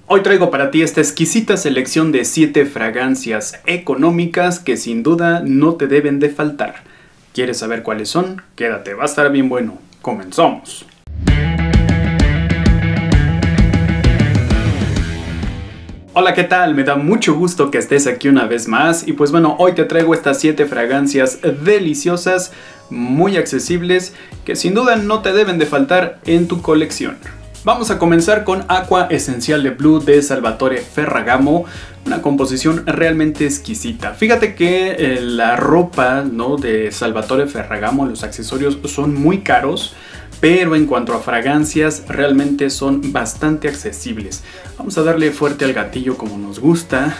Hoy traigo para ti esta exquisita selección de 7 fragancias económicas que sin duda no te deben de faltar. ¿Quieres saber cuáles son? Quédate, va a estar bien bueno. ¡Comenzamos! Hola, ¿qué tal? Me da mucho gusto que estés aquí una vez más y pues bueno, hoy te traigo estas 7 fragancias deliciosas, muy accesibles, que sin duda no te deben de faltar en tu colección. Vamos a comenzar con Acqua Essenziale Blu de Salvatore Ferragamo, una composición realmente exquisita. Fíjate que la ropa, ¿no?, de Salvatore Ferragamo, los accesorios son muy caros, pero en cuanto a fragancias realmente son bastante accesibles. Vamos a darle fuerte al gatillo como nos gusta.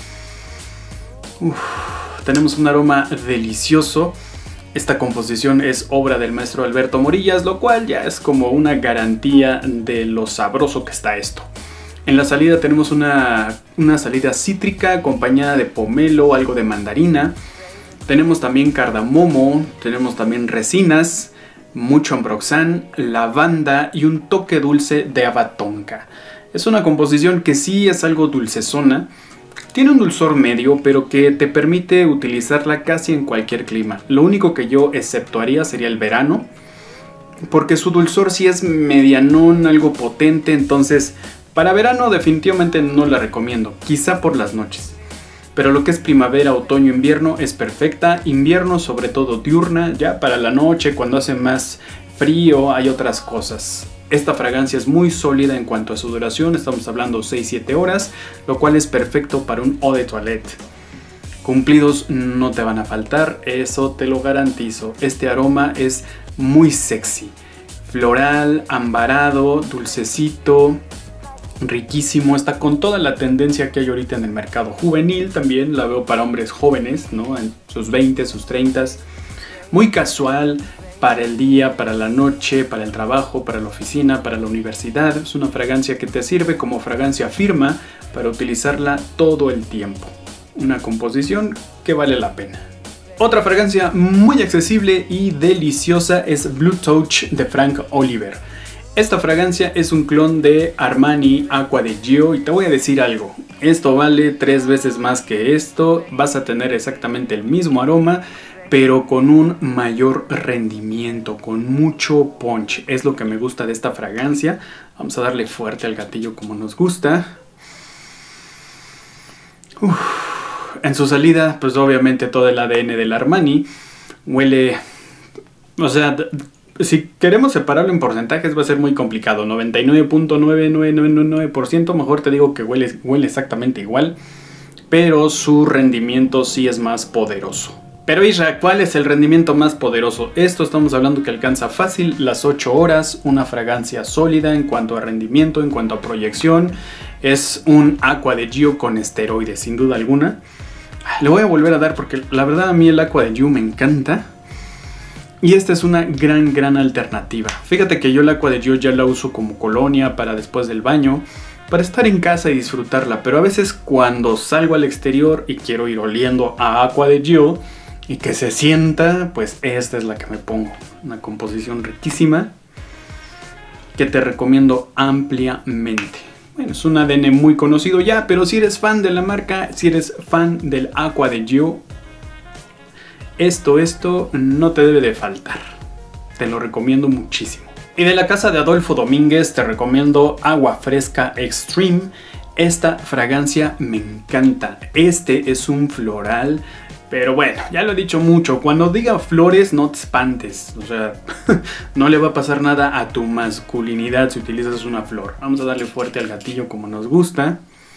Tenemos un aroma delicioso. Esta composición es obra del maestro Alberto Morillas, lo cual ya es como una garantía de lo sabroso que está esto. En la salida tenemos una salida cítrica acompañada de pomelo, algo de mandarina. Tenemos también cardamomo, tenemos también resinas, mucho ambroxan, lavanda y un toque dulce de haba tonka. Es una composición que sí es algo dulcezona. Tiene un dulzor medio, pero que te permite utilizarla casi en cualquier clima. Lo único que yo exceptuaría sería el verano, porque su dulzor sí es medianón, algo potente, entonces para verano definitivamente no la recomiendo, quizá por las noches. Pero lo que es primavera, otoño, invierno es perfecta. Invierno sobre todo diurna, ya para la noche cuando hace más frío hay otras cosas. Esta fragancia es muy sólida en cuanto a su duración, estamos hablando 6-7 horas, lo cual es perfecto para un eau de toilette. Cumplidos no te van a faltar, eso te lo garantizo. Este aroma es muy sexy, floral, ambarado, dulcecito, riquísimo. Está con toda la tendencia que hay ahorita en el mercado juvenil, también la veo para hombres jóvenes, ¿no?, en sus 20, sus 30. Muy casual, para el día, para la noche, para el trabajo, para la oficina, para la universidad. Es una fragancia que te sirve como fragancia firma para utilizarla todo el tiempo. Una composición que vale la pena. Otra fragancia muy accesible y deliciosa es Blue Touch de Frank Oliver. Esta fragancia es un clon de Armani Acqua di Gio y te voy a decir algo. Esto vale 3 veces más que esto. Vas a tener exactamente el mismo aroma, pero con un mayor rendimiento, con mucho punch. Es lo que me gusta de esta fragancia. Vamos a darle fuerte al gatillo como nos gusta. En su salida, pues obviamente todo el ADN del Armani huele... O sea, si queremos separarlo en porcentajes va a ser muy complicado. 99.9999%, mejor te digo que huele exactamente igual. Pero su rendimiento sí es más poderoso. Pero Isra, ¿cuál es el rendimiento más poderoso? Esto estamos hablando que alcanza fácil las 8 horas, una fragancia sólida en cuanto a rendimiento, en cuanto a proyección. Es un Acqua di Gio con esteroides, sin duda alguna. Le voy a volver a dar porque la verdad a mí el Acqua di Gio me encanta. Y esta es una gran alternativa. Fíjate que yo el Acqua di Gio ya la uso como colonia para después del baño, para estar en casa y disfrutarla. Pero a veces cuando salgo al exterior y quiero ir oliendo a Acqua di Gio y que se sienta, pues esta es la que me pongo. Una composición riquísima que te recomiendo ampliamente. Bueno, es un ADN muy conocido ya, pero si eres fan de la marca, si eres fan del Acqua di Gio, esto no te debe de faltar. Te lo recomiendo muchísimo. Y de la casa de Adolfo Domínguez te recomiendo Agua Fresca Extreme. Esta fragancia me encanta. Este es un floral. Pero bueno, ya lo he dicho mucho, cuando diga flores no te espantes, o sea, no le va a pasar nada a tu masculinidad si utilizas una flor. Vamos a darle fuerte al gatillo como nos gusta.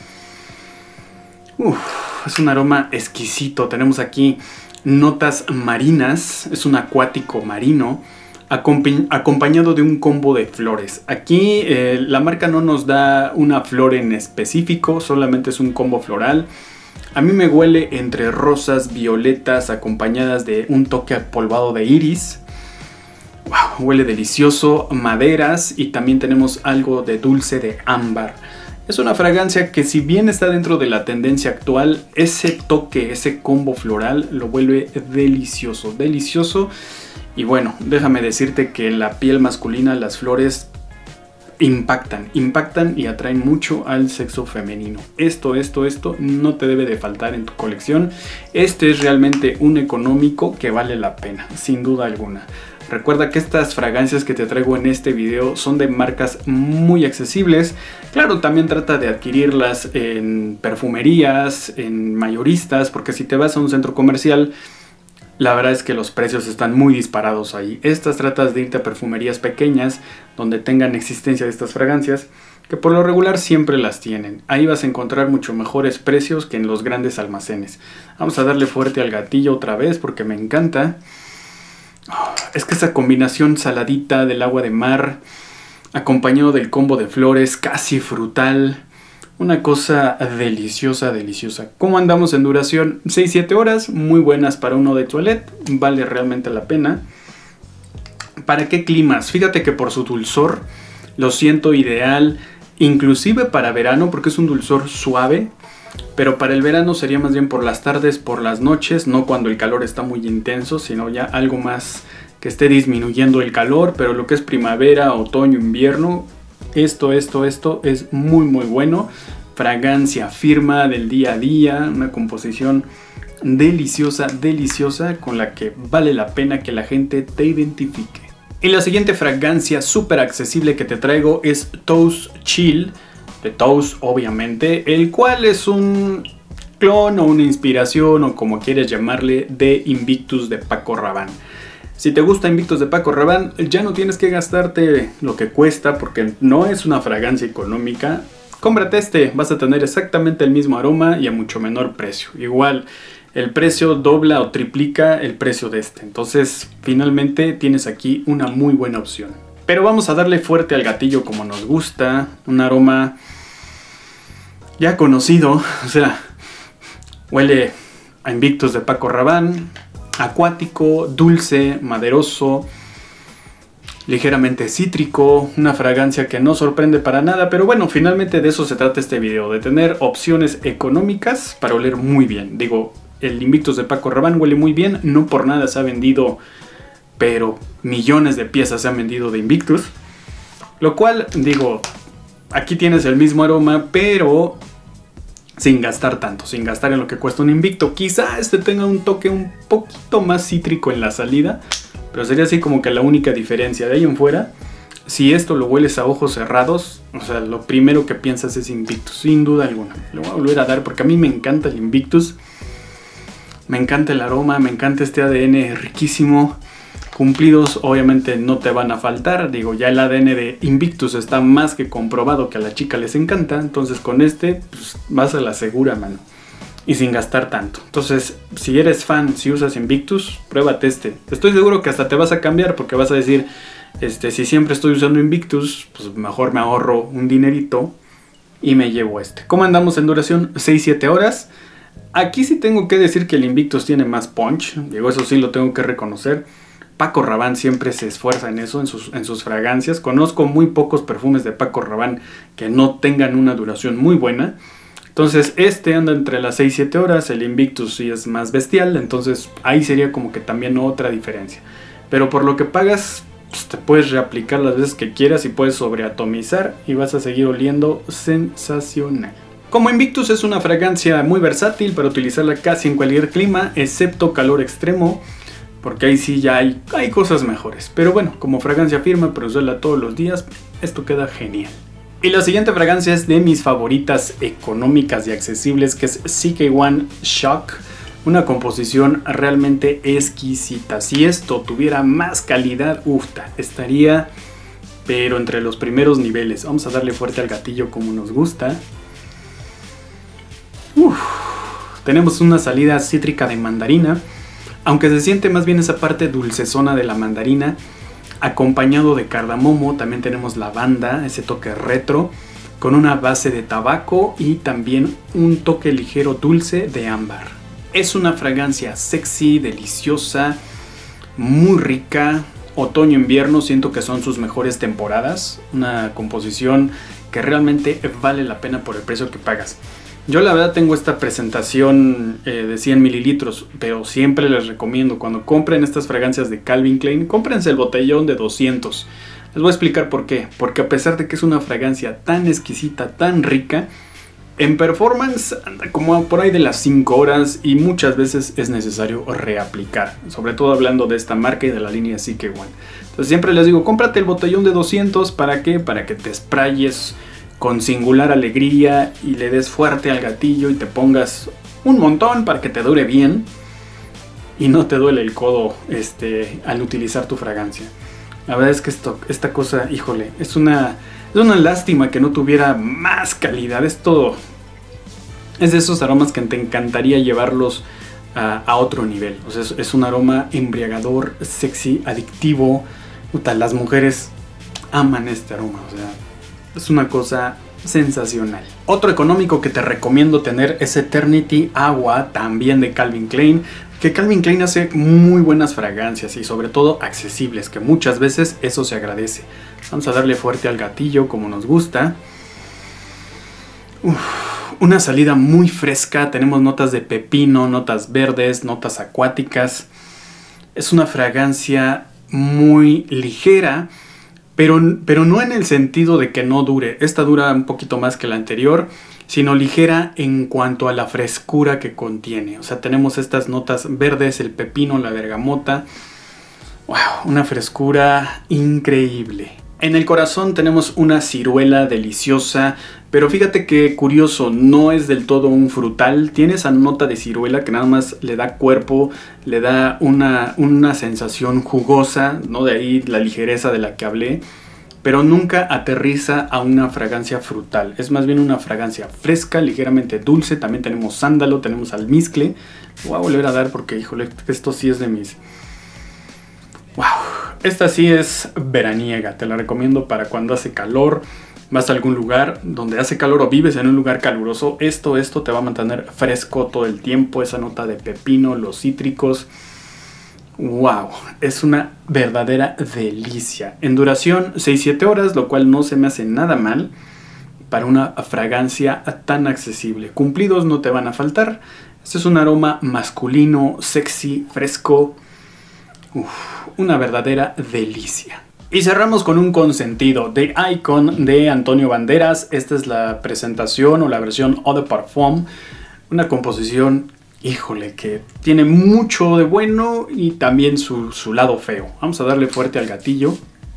Es un aroma exquisito, tenemos aquí notas marinas, es un acuático marino, acompañado de un combo de flores. Aquí la marca no nos da una flor en específico, solamente es un combo floral. A mí me huele entre rosas, violetas, acompañadas de un toque polvado de iris. Wow, huele delicioso, maderas y también tenemos algo de dulce de ámbar. Es una fragancia que si bien está dentro de la tendencia actual, ese toque, ese combo floral lo vuelve delicioso, delicioso. Y bueno, déjame decirte que la piel masculina, las flores impactan y atraen mucho al sexo femenino. Esto no te debe de faltar en tu colección. Este es realmente un económico que vale la pena, sin duda alguna. Recuerda que estas fragancias que te traigo en este video son de marcas muy accesibles. Claro, también trata de adquirirlas en perfumerías, en mayoristas, porque si te vas a un centro comercial, la verdad es que los precios están muy disparados ahí. Estas tratas de irte a perfumerías pequeñas donde tengan existencia de estas fragancias, que por lo regular siempre las tienen. Ahí vas a encontrar mucho mejores precios que en los grandes almacenes. Vamos a darle fuerte al gatillo otra vez porque me encanta. Es que esa combinación saladita del agua de mar, acompañado del combo de flores casi frutal, una cosa deliciosa, deliciosa. ¿Cómo andamos en duración? 6-7 horas, muy buenas para uno de toilette, vale realmente la pena. ¿Para qué climas? Fíjate que por su dulzor lo siento ideal, inclusive para verano, porque es un dulzor suave. Pero para el verano sería más bien por las tardes, por las noches, no cuando el calor está muy intenso, sino ya algo más que esté disminuyendo el calor. Pero lo que es primavera, otoño, invierno, esto es muy bueno. Fragancia firma del día a día, una composición deliciosa con la que vale la pena que la gente te identifique. Y la siguiente fragancia súper accesible que te traigo es Toast Chill, de Toast obviamente, el cual es un clon o una inspiración o como quieres llamarle de Invictus de Paco Rabanne. Si te gusta Invictus de Paco Rabanne, ya no tienes que gastarte lo que cuesta porque no es una fragancia económica. Cómprate este, vas a tener exactamente el mismo aroma y a mucho menor precio. Igual, el precio dobla o triplica el precio de este. Entonces, finalmente tienes aquí una muy buena opción. Pero vamos a darle fuerte al gatillo como nos gusta. Un aroma ya conocido, o sea, huele a Invictus de Paco Rabanne. Acuático, dulce, maderoso, ligeramente cítrico, una fragancia que no sorprende para nada, pero bueno, finalmente de eso se trata este video, de tener opciones económicas para oler muy bien. Digo, el Invictus de Paco Rabanne huele muy bien, no por nada se ha vendido, pero millones de piezas se han vendido de Invictus, lo cual, digo, aquí tienes el mismo aroma, pero sin gastar tanto, sin gastar en lo que cuesta un Invicto. Quizá este tenga un toque un poquito más cítrico en la salida, pero sería así como que la única diferencia. De ahí en fuera, si esto lo hueles a ojos cerrados, o sea, lo primero que piensas es Invictus, sin duda alguna. Le voy a volver a dar porque a mí me encanta el Invictus. Me encanta el aroma, me encanta este ADN riquísimo. Cumplidos obviamente no te van a faltar, digo, ya el ADN de Invictus está más que comprobado que a la chica les encanta, entonces con este pues, vas a la segura, mano, y sin gastar tanto. Entonces, si eres fan, si usas Invictus, pruébate este. Estoy seguro que hasta te vas a cambiar porque vas a decir, si siempre estoy usando Invictus, pues mejor me ahorro un dinerito y me llevo este. ¿Cómo andamos en duración? 6-7 horas. Aquí sí tengo que decir que el Invictus tiene más punch, digo, eso sí lo tengo que reconocer. Paco Rabanne siempre se esfuerza en eso, en sus fragancias. Conozco muy pocos perfumes de Paco Rabanne que no tengan una duración muy buena. Entonces este anda entre las 6-7 horas, el Invictus sí es más bestial, entonces ahí sería como que también otra diferencia. Pero por lo que pagas, pues te puedes reaplicar las veces que quieras y puedes sobreatomizar y vas a seguir oliendo sensacional. Como Invictus es una fragancia muy versátil para utilizarla casi en cualquier clima, excepto calor extremo, porque ahí sí ya hay cosas mejores. Pero bueno, como fragancia firme para usarla todos los días, esto queda genial. Y la siguiente fragancia es de mis favoritas económicas y accesibles, que es CK1 Shock. Una composición realmente exquisita. Si esto tuviera más calidad, estaría pero entre los primeros niveles. Vamos a darle fuerte al gatillo como nos gusta. Tenemos una salida cítrica de mandarina, aunque se siente más bien esa parte dulcezona de la mandarina, acompañado de cardamomo. También tenemos lavanda, ese toque retro, con una base de tabaco y también un toque ligero dulce de ámbar. Es una fragancia sexy, deliciosa, muy rica. Otoño-invierno siento que son sus mejores temporadas. Una composición que realmente vale la pena por el precio que pagas. Yo la verdad tengo esta presentación de 100 mililitros, pero siempre les recomiendo cuando compren estas fragancias de Calvin Klein, cómprense el botellón de 200. Les voy a explicar por qué. Porque a pesar de que es una fragancia tan exquisita, tan rica, en performance anda como por ahí de las 5 horas y muchas veces es necesario reaplicar. Sobre todo hablando de esta marca y de la línea CK One. Entonces siempre les digo, cómprate el botellón de 200. ¿Para qué? Para que te sprayes con singular alegría y le des fuerte al gatillo y te pongas un montón para que te dure bien y no te duele el codo al utilizar tu fragancia. La verdad es que esta cosa, híjole, es una lástima que no tuviera más calidad. Esto es de esos aromas que te encantaría llevarlos a otro nivel. O sea, es un aroma embriagador, sexy, adictivo. Puta, las mujeres aman este aroma, o sea, es una cosa sensacional. Otro económico que te recomiendo tener es Eternity Agua, también de Calvin Klein. Que Calvin Klein hace muy buenas fragancias y sobre todo accesibles, que muchas veces eso se agradece. Vamos a darle fuerte al gatillo como nos gusta. Una salida muy fresca, tenemos notas de pepino, notas verdes, notas acuáticas. Es una fragancia muy ligera, pero no en el sentido de que no dure. Esta dura un poquito más que la anterior, sino ligera en cuanto a la frescura que contiene. O sea, tenemos estas notas verdes, el pepino, la bergamota. ¡Wow! Una frescura increíble. En el corazón tenemos una ciruela deliciosa, pero fíjate que curioso, no es del todo un frutal. Tiene esa nota de ciruela que nada más le da cuerpo, le da una sensación jugosa, ¿no? De ahí la ligereza de la que hablé. Pero nunca aterriza a una fragancia frutal. Es más bien una fragancia fresca, ligeramente dulce. También tenemos sándalo, tenemos almizcle. Voy a volver a dar porque, híjole, esto sí es de mis... ¡Wow! Esta sí es veraniega. Te la recomiendo para cuando hace calor. Vas a algún lugar donde hace calor o vives en un lugar caluroso. Esto te va a mantener fresco todo el tiempo. Esa nota de pepino, los cítricos... ¡Wow! Es una verdadera delicia. En duración 6-7 horas, lo cual no se me hace nada mal para una fragancia tan accesible. Cumplidos no te van a faltar. Este es un aroma masculino, sexy, fresco. Una verdadera delicia. Y cerramos con un consentido de Icon de Antonio Banderas. Esta es la presentación o la versión Eau de Parfum. Una composición... híjole, que tiene mucho de bueno y también su lado feo. Vamos a darle fuerte al gatillo.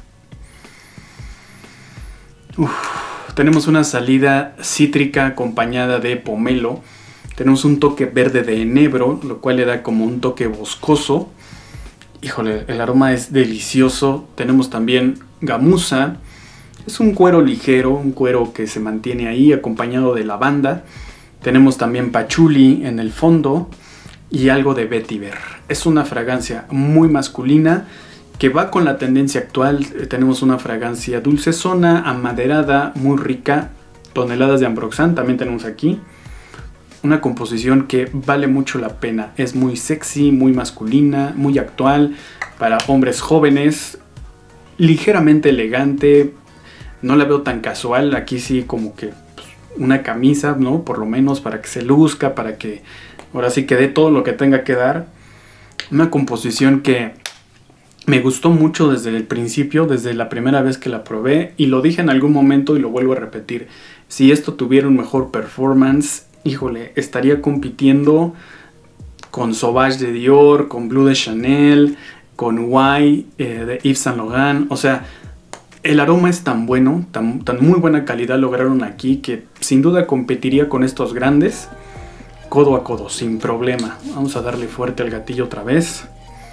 Tenemos una salida cítrica acompañada de pomelo. Tenemos un toque verde de enebro, lo cual le da como un toque boscoso. Híjole, el aroma es delicioso. Tenemos también gamuza. Es un cuero ligero, un cuero que se mantiene ahí acompañado de lavanda. Tenemos también pachuli en el fondo y algo de vetiver. Es una fragancia muy masculina que va con la tendencia actual. Tenemos una fragancia dulcezona, amaderada, muy rica. Toneladas de ambroxan también tenemos aquí. Una composición que vale mucho la pena. Es muy sexy, muy masculina, muy actual para hombres jóvenes. Ligeramente elegante. No la veo tan casual. Aquí sí como que... una camisa, ¿no? Por lo menos para que se luzca, para que ahora sí que dé todo lo que tenga que dar. Una composición que me gustó mucho desde el principio, desde la primera vez que la probé, y lo dije en algún momento y lo vuelvo a repetir. Si esto tuviera un mejor performance, híjole, estaría compitiendo con Sauvage de Dior, con Blue de Chanel, con Y de Yves Saint Laurent. O sea, el aroma es tan bueno, tan muy buena calidad lograron aquí, que sin duda competiría con estos grandes codo a codo, sin problema. Vamos a darle fuerte al gatillo otra vez.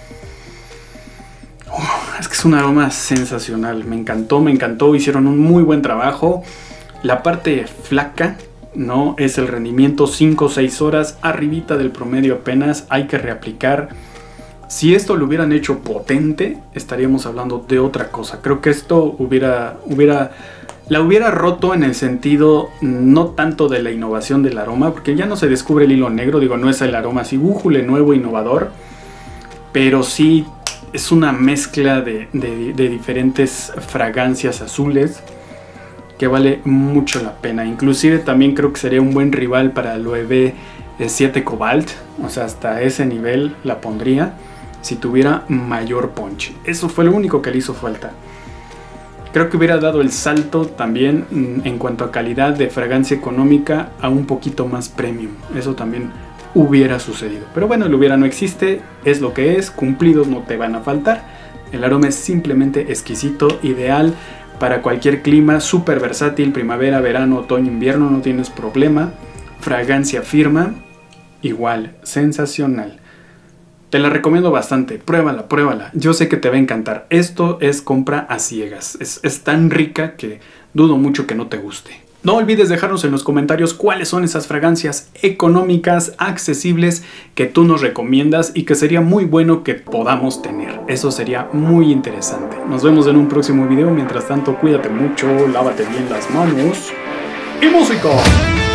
Es que es un aroma sensacional, me encantó, hicieron un muy buen trabajo. La parte flaca, ¿no? Es el rendimiento 5 o 6 horas, arribita del promedio apenas, hay que reaplicar. Si esto lo hubieran hecho potente, estaríamos hablando de otra cosa. Creo que esto la hubiera roto en el sentido no tanto de la innovación del aroma, porque ya no se descubre el hilo negro, digo, no es el aroma así, újule, nuevo, innovador, pero sí es una mezcla de diferentes fragancias azules que vale mucho la pena. Inclusive también creo que sería un buen rival para el Loewe 7 Cobalt, o sea, hasta ese nivel la pondría si tuviera mayor punch. Eso fue lo único que le hizo falta. Creo que hubiera dado el salto también en cuanto a calidad de fragancia económica a un poquito más premium. Eso también hubiera sucedido. Pero bueno, el hubiera no existe, es lo que es, cumplidos no te van a faltar. El aroma es simplemente exquisito, ideal para cualquier clima, súper versátil, primavera, verano, otoño, invierno, no tienes problema. Fragancia firma, igual, sensacional. Te la recomiendo bastante, pruébala, pruébala. Yo sé que te va a encantar. Esto es compra a ciegas. Es tan rica que dudo mucho que no te guste. No olvides dejarnos en los comentarios cuáles son esas fragancias económicas, accesibles, que tú nos recomiendas y que sería muy bueno que podamos tener. Eso sería muy interesante. Nos vemos en un próximo video. Mientras tanto, cuídate mucho, lávate bien las manos y música.